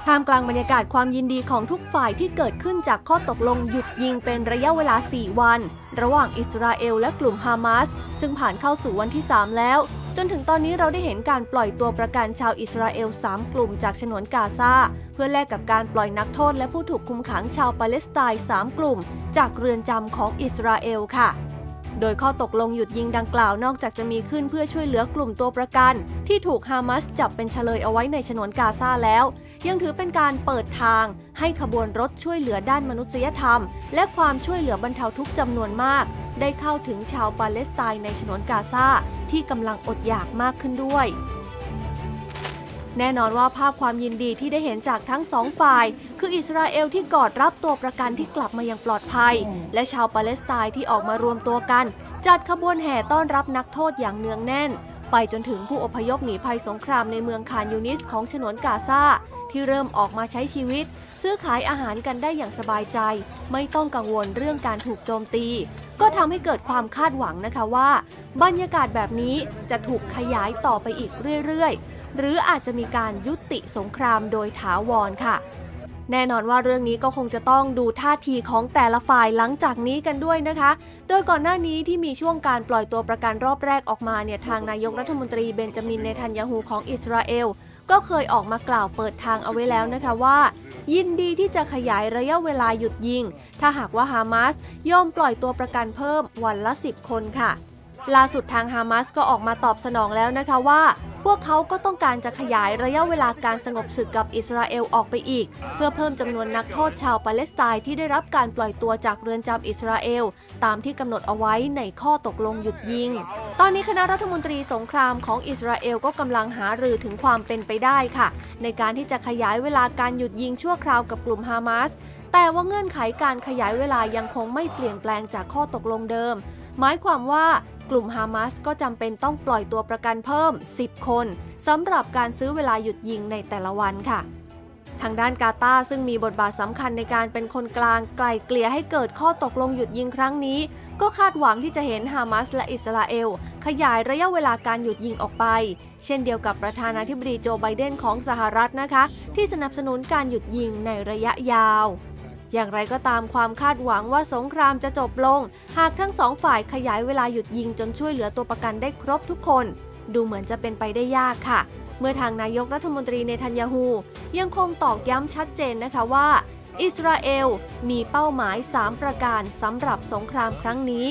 ท่ามกลางบรรยากาศความยินดีของทุกฝ่ายที่เกิดขึ้นจากข้อตกลงหยุดยิงเป็นระยะเวลา 4 วันระหว่างอิสราเอลและกลุ่มฮามาสซึ่งผ่านเข้าสู่วันที่ 3 แล้วจนถึงตอนนี้เราได้เห็นการปล่อยตัวประกันชาวอิสราเอล 3 กลุ่มจากฉนวนกาซาเพื่อแลกกับการปล่อยนักโทษและผู้ถูกคุมขังชาวปาเลสไตน์ 3 กลุ่มจากเรือนจำของอิสราเอลค่ะโดยข้อตกลงหยุดยิงดังกล่าวนอกจากจะมีขึ้นเพื่อช่วยเหลือกลุ่มตัวประกันที่ถูกฮามาสจับเป็นเฉลยเอาไว้ในฉนวนกาซาแล้วยังถือเป็นการเปิดทางให้ขบวนรถช่วยเหลือด้านมนุษยธรรมและความช่วยเหลือบรรเทาทุกข์จำนวนมากได้เข้าถึงชาวปาเลสไตน์ในฉนวนกาซาที่กำลังอดอยากมากขึ้นด้วยแน่นอนว่าภาพความยินดีที่ได้เห็นจากทั้งสองฝ่ายคืออิสราเอลที่กอดรับตัวประกันที่กลับมาอย่างปลอดภัยและชาวปาเลสไตน์ที่ออกมารวมตัวกันจัดขบวนแห่ต้อนรับนักโทษอย่างเนืองแน่นไปจนถึงผู้อพยพหนีภัยสงครามในเมืองคานยูนิสของฉนวนกาซาที่เริ่มออกมาใช้ชีวิตซื้อขายอาหารกันได้อย่างสบายใจไม่ต้องกังวลเรื่องการถูกโจมตีก็ทำให้เกิดความคาดหวังนะคะว่าบรรยากาศแบบนี้จะถูกขยายต่อไปอีกเรื่อยๆหรืออาจจะมีการยุติสงครามโดยถาวรค่ะแน่นอนว่าเรื่องนี้ก็คงจะต้องดูท่าทีของแต่ละฝ่ายหลังจากนี้กันด้วยนะคะโดยก่อนหน้านี้ที่มีช่วงการปล่อยตัวประกันรอบแรกออกมาเนี่ยทางนายกรัฐมนตรีเบนจามินเนทันยาฮูของอิสราเอลก็เคยออกมากล่าวเปิดทางเอาไว้แล้วนะคะว่ายินดีที่จะขยายระยะเวลาหยุดยิงถ้าหากว่าฮามาสยอมปล่อยตัวประกันเพิ่มวันละ10 คนค่ะล่าสุดทางฮามาสก็ออกมาตอบสนองแล้วนะคะว่าพวกเขาก็ต้องการจะขยายระยะเวลาการสงบศึกกับอิสราเอลออกไปอีกเพื่อเพิ่มจำนวนนักโทษชาวปาเลสไตน์ที่ได้รับการปล่อยตัวจากเรือนจำอิสราเอลตามที่กำหนดเอาไว้ในข้อตกลงหยุดยิงตอนนี้คณะรัฐมนตรีสงครามของอิสราเอลก็กำลังหารือถึงความเป็นไปได้ค่ะในการที่จะขยายเวลาการหยุดยิงชั่วคราวกับกลุ่มฮามาสแต่ว่าเงื่อนไขการขยายเวลายังคงไม่เปลี่ยนแปลงจากข้อตกลงเดิมหมายความว่ากลุ่มฮามาสก็จำเป็นต้องปล่อยตัวประกันเพิ่ม10 คนสำหรับการซื้อเวลาหยุดยิงในแต่ละวันค่ะทางด้านกาตาร์ซึ่งมีบทบาทสำคัญในการเป็นคนกลางไกล่เกลี่ยให้เกิดข้อตกลงหยุดยิงครั้งนี้ก็คาดหวังที่จะเห็นฮามาสและอิสราเอลขยายระยะเวลาการหยุดยิงออกไปเช่นเดียวกับประธานาธิบดีโจไบเดนของสหรัฐนะคะที่สนับสนุนการหยุดยิงในระยะยาวอย่างไรก็ตามความคาดหวังว่าสงครามจะจบลงหากทั้งสองฝ่ายขยายเวลาหยุดยิงจนช่วยเหลือตัวประกันได้ครบทุกคนดูเหมือนจะเป็นไปได้ยากค่ะเมื่อทางนายกรัฐมนตรีเนทันยาฮูยังคงตอกย้ำชัดเจนนะคะว่าอิสราเอลมีเป้าหมาย3ประการสำหรับสงครามครั้งนี้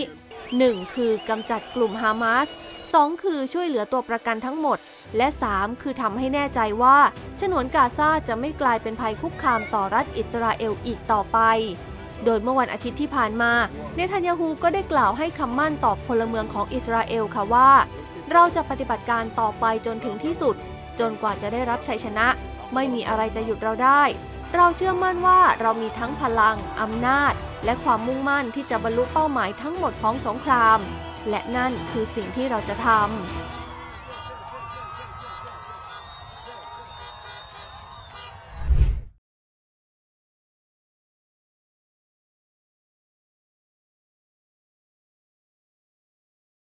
1. คือกำจัดกลุ่มฮามาส 2. คือช่วยเหลือตัวประกันทั้งหมดและ 3. คือทำให้แน่ใจว่าฉนวนกาซาจะไม่กลายเป็นภัยคุกคามต่อรัฐอิสราเอลอีกต่อไปโดยเมื่อวันอาทิตย์ที่ผ่านมาเนทันยาฮูก็ได้กล่าวให้คำมั่นต่อพลเมืองของอิสราเอลค่ะว่าเราจะปฏิบัติการต่อไปจนถึงที่สุดจนกว่าจะได้รับชัยชนะไม่มีอะไรจะหยุดเราได้เราเชื่อมั่นว่าเรามีทั้งพลังอำนาจและความมุ่งมั่นที่จะบรรลุเป้าหมายทั้งหมดของสงครามและนั่นคือสิ่งที่เราจะทำ